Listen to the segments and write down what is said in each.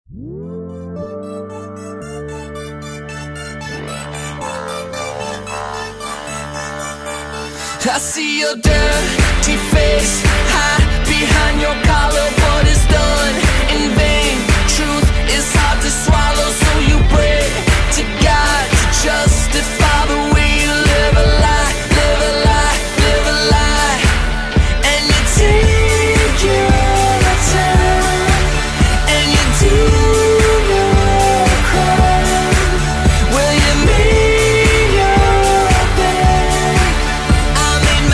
I see your dirty face hide behind your collar, but it's done in vain. Truth is hard to swallow, so you pray to God to justify the way you live a lie, live a lie, live a lie. And you take your time, and you do your crime. Will you make your bed? I made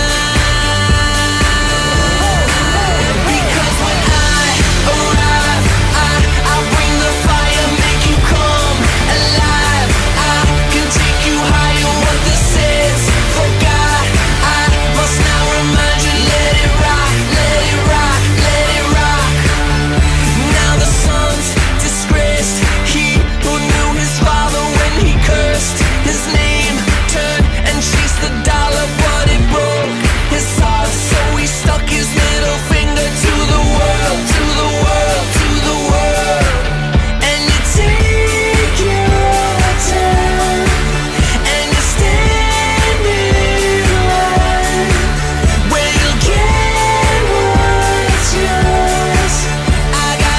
mine. Because when I arrive, I'll bring the fire, make you come alive. I can take you higher, what this is. For God, I must now remind you, let it rock, let it rock, let it rock. Now the son's disgraced, he who knew his father when he cursed his name, turned and chased the dollar, but it broke his heart, so he stuck his middle finger to the world, to the world, to the world. And you take your time, and you stand in line, where you'll get what's yours. I got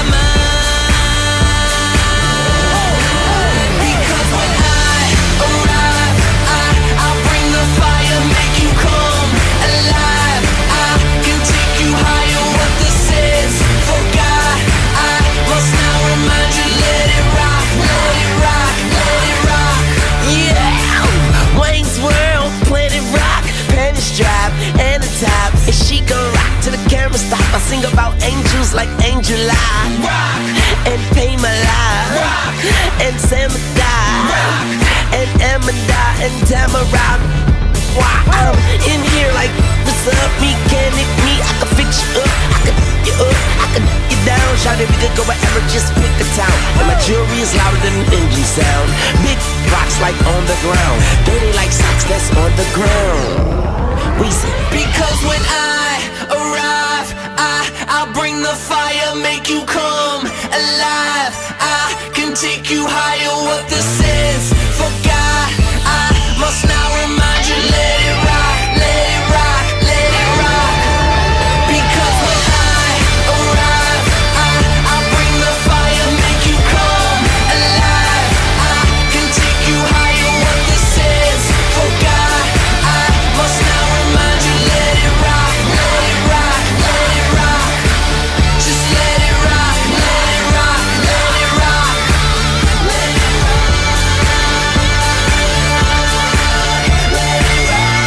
mine. Because when I arrive, I'll bring the fire, make you come alive. I can take you higher, what this is. For God, I must now remind you, let it rock, let it rock, let it rock. Yeah, Wayne's World, Planet Rock, Penny's Drive, and the top. And she gon' rock till the camera stop. I sing about angels like Angel Eye, rock, and Pay My Life, rock, and Sam Die, and Emma Die, and Tamara. Why I'm in here like, what's up, mechanic me? I can fix you up, I can you up, I can you down. Shout it, we could go wherever, just pick a town. And my jewelry is louder than an engine sound. Big rocks like on the ground, dirty like socks that's on the ground. We say, because when I arrive, I'll bring the fire, make you come alive. I can take you higher, what this is. For God, I must now remind you, let it rock, let it rock, let it rock. Because when I arrive, I'll bring the fire, make you come alive. I can take you higher, what this is. For God, I must now remind you, let it rock, let it rock, let it rock. Just let it rock, let it rock, let it rock, let it rock, let it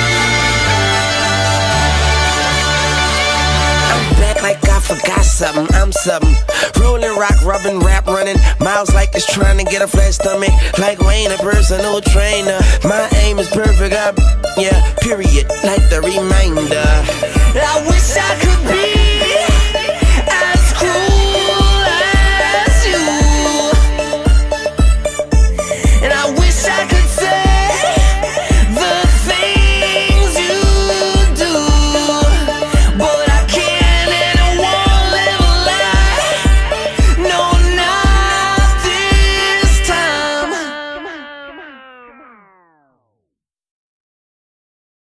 rock. I'm back like I forgot something, I'm something. Rolling rock, rubbing, rap running. Miles like it's trying to get a flat stomach. Like Wayne, a personal trainer. My aim is perfect, yeah, period, like the reminder. I wish I could